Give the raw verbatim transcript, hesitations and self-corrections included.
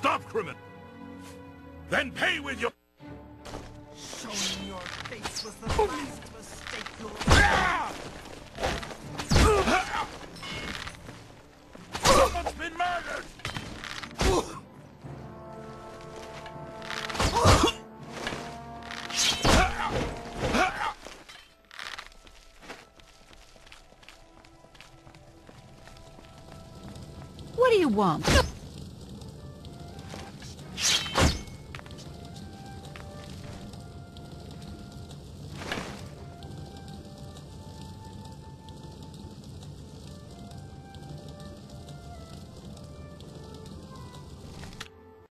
Stop, criminal! Then pay with your... Showing your face was the last mistake you'll... Someone's been murdered! What do you want?